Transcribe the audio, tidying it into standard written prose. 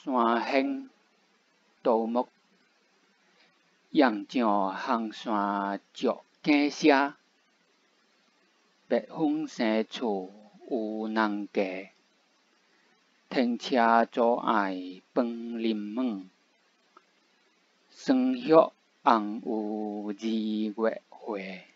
山hen杜木，杨绛行山足见车，白风生厝有人家，停车阻碍饭林门，霜雪红有2月花。